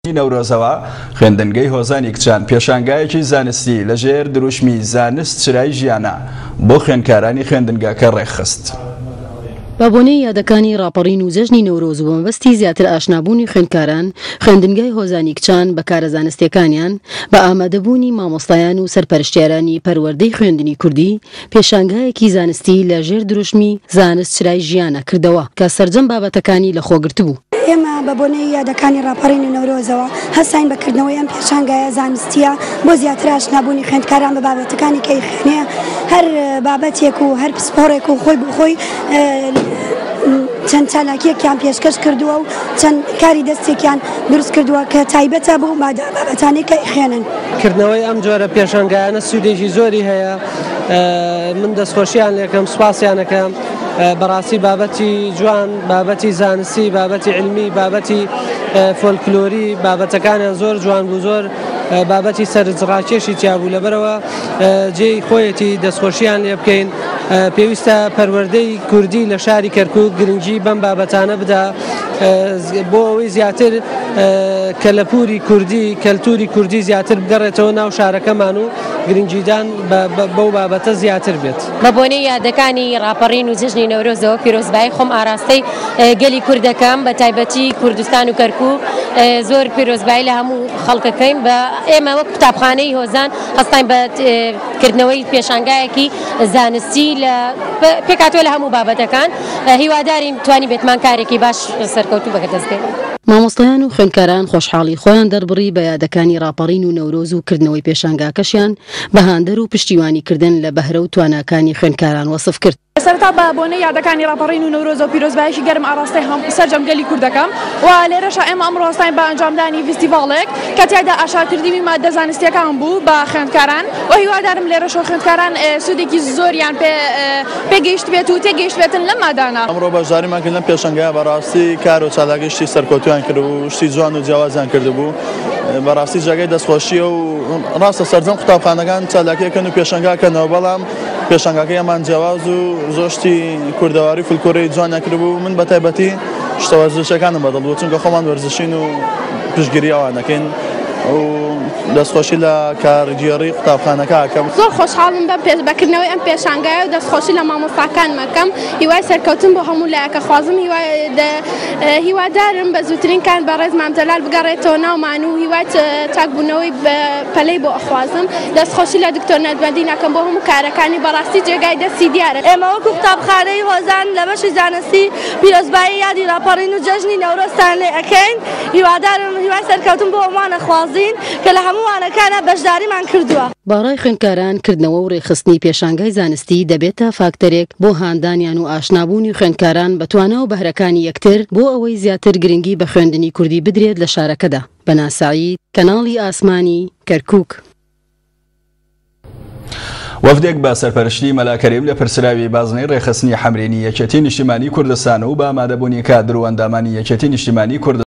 نەورۆزەوە خوێندنگەی هۆزانی کچان پێشانگایەکی زانستی لەژێر دروشمی زانست چرای ژیانە بۆ خوێندکارانی خوێندنگەکە ڕێکخست. بابۆنەی یادەکانی ڕاپەڕین و جەژنی نەورۆز بۆ مەبەستی زیاتر ئاشنابوونی خوێندکاران خوێندنگای هۆزانی کچان بە کارە زانستیەکانیان بە ئامادەبوونی مامۆستایان و سەرپەرشتیارانی پەروەردەی خوێندنی کوردی پێشانگایەکی زانستی لە ژێر دروشمی زانست چرای ژیانە کردەوە کە سەرجەم بابەتەکانی لەخۆگرت بوو. ئێمە بە بۆنەی یادەکانی ڕاپەڕین و نەورۆزەوە هەستین بەکردنەوەی ئەم پێشانگایە زانستیە بۆ زیاتر ئاشنابوونی خوێندکاران بە بابەتەکانی کەیخێنەیە هەر بابەتێک و هەر پسپۆڕێک و خۆی بخۆی چەند چالاکیەکیان پێشکەش کردووە و چەند کاری دەستێکیان دروست کردووە کە تایبەتە بۆ بابەتانەی کەیخێنن. کردنەوەی ئەم جۆرە پێشانگایانە سوودێکی زۆری هەیە. من دەستخۆشییان لێکم سوپاسیانەکەم. بەڕاستی بابەتی جوان، بابەتی زانستی، بابەتی علمی، بابەتی فۆلکلۆری، بابەتەکانیان زۆر جوان بوو، زۆر بابەتی سەرنجڕاکێشی تیابوو. لەبەرەوە جێی خۆیەتی دەستخۆشییان لێ بکەین. پێویستە پەروەردەی کوردی لە شاری کەرکووک گرنگی بەم بابەتانە بدا بۆ ئەوەی زیاتر کەلەپوری کوردی، کەلتوری کوردی زیاتر بگەڕێتەوە ناو شارەکەمان و گرنگیدان بەو بابەتە زیاتر بێت. بە بۆنەی یادەکانی ڕاپەڕین و جژنی نەورۆزەوە پیرۆزبایی خۆم ئاراستەی گەلی کوردەکەم بە تایبەتی کوردستان و کەرکووک زۆر پیرۆزبایی لە هەموو خەڵکەکەین. بە ئێمە وەک قوتابخانەی هۆزان هەستین بە کردنەوەی پێشانگایەکی زانستی پێکاتوە لە هەموو بابەتەکان. هیوادارین توانی بێتمان کارێکی باش سەرکەوتوو بەدەست بێت. مامۆستایان و خوێندکاران خۆشحاڵی خۆیان دەربڕی بە یادەکانی ڕاپەڕین و نەورۆز و کردنەوەی پێشانگاکەشیان بە هاندەر و پشتیوانیکردن لە بەهرە و تواناکانی خوێندکاران وەسف کرد. سەرەتا بە بۆنەی یادەکانی ڕاپەڕین و نەورۆز و پیرۆزباییشی گەرم ئاراستەی سەرجەم گەلی کوردەکەم و لێرەشە ئێمە ئەمڕۆ هەستین بە ئەنجامدانی فیستیڤاڵێک کە تیایدا ئاشاکردنی ماددە زانستیەکان بوو بە خوێندکاران و هیوادارم لێرەشەوە خوێندکاران سوودێکی زۆریان پێگەیشت بێت و تێگەیشت بێتن لەم مادانە. ئەمڕۆ بەشداریمان لەم پێشانگایە بەڕاستی کار و چالاکیشتی سەرکەوتویان کرد و شتی جوان و جیاوازیان کردبوو. بەڕاستی جێگەی دەستخۆشیە و ڕاستە سەرجەم قوتابخانەکان چالاکیەکەن و پێشانگاکەنەوە، بەڵام پێشانگاکەیەمان جیاواز و زۆشتی کوردەواری فولکلۆری جوانیان کردبوو. من بە تایبەتی شتە وەرزشەکانم بەدڵ چونکە خۆمان وەرزشین و پشتگیری ئەوانەکەین و دەستخۆشی لە کارگێڕی قوتابخانەکە ئەکەم. زۆر خۆشحاڵم بەکردنەوەی ئەم پێشانگایە و دەستخۆشی لە مامۆستاکان مەکەم. هیوای سەرکەوتن بۆ هەموو لایەکە خوازم هیوادارم بە زووترین کار بە ڕێز مامجەلال بگەڕێتەوە ناومان و هیوای چاکبوونەوەی پەلەی بۆ ئەخوازم. دەستخۆشی لە دکتۆر نەتبەندی ناکەم بۆ هەموو کارەکانی بەڕاستی جێگای دەستی دیارە. ئێمە وەکو قوتابخانەی هۆزان لە بەشی زانستی پیرۆزبایی یادی ڕاپەڕین و جەژنی نەورۆزتان لێ ئەکەین. هیوادارم هیوای سەرکەوتن بۆ هەمووانە خوازین کە لە هەمووانەکانە بەشداریمان کردووە. باڕای خوێندکاران کردنەوە و ڕێخستنی پێشانگای زانستی دەبێتە فاکتەرێک بۆ هاندانیان و ئاشنابوونی خوێندکاران بە توانە و بەهرەکانی یەکتر بۆ ئەوەی زیاتر گرنگی بە خوێندنی کوردی بدرێت لە شارەکەدا. بەنا سەعید، کەناڵی ئاسمانی، کەرکووک. وەفدێک بە سەرپەرشتی مەلا کەریم لە پرسراوی بازنەی ڕێخستنی حەمرێنی یەکێتی نیشتیمانی کوردستان و بە ئامادەبوونی کادر و ئەندامانی یەکێتی نیشتیمانی کوردستان